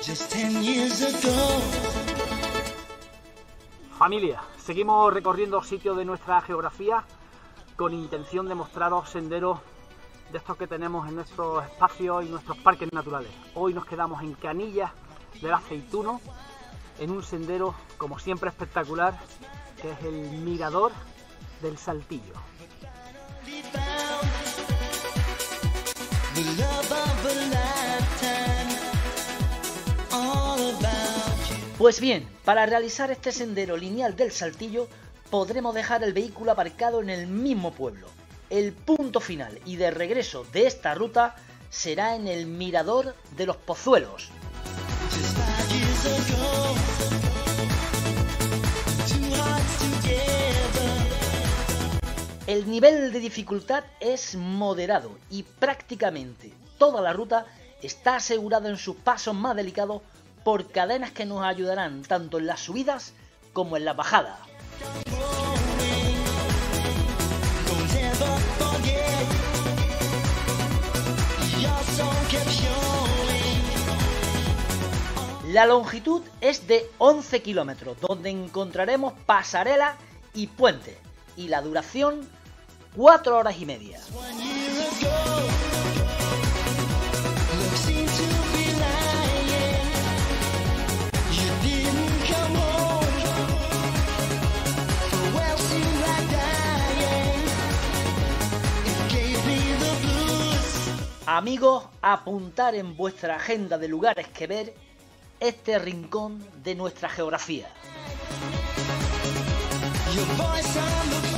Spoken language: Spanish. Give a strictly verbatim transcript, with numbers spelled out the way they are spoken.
Familia, seguimos recorriendo sitios de nuestra geografía con intención de mostraros senderos de estos que tenemos en nuestros espacios y nuestros parques naturales. Hoy nos quedamos en Canillas del Aceituno, en un sendero como siempre espectacular, que es el Mirador del Saltillo. Pues bien, para realizar este sendero lineal del Saltillo podremos dejar el vehículo aparcado en el mismo pueblo. El punto final y de regreso de esta ruta será en el Mirador de los Pozuelos. El nivel de dificultad es moderado y prácticamente toda la ruta está asegurada en sus pasos más delicados por cadenas que nos ayudarán tanto en las subidas como en las bajadas. La longitud es de once kilómetros, donde encontraremos pasarela y puente, y la duración cuatro horas y media. Amigos, apuntar en vuestra agenda de lugares que ver este rincón de nuestra geografía. Your voice on the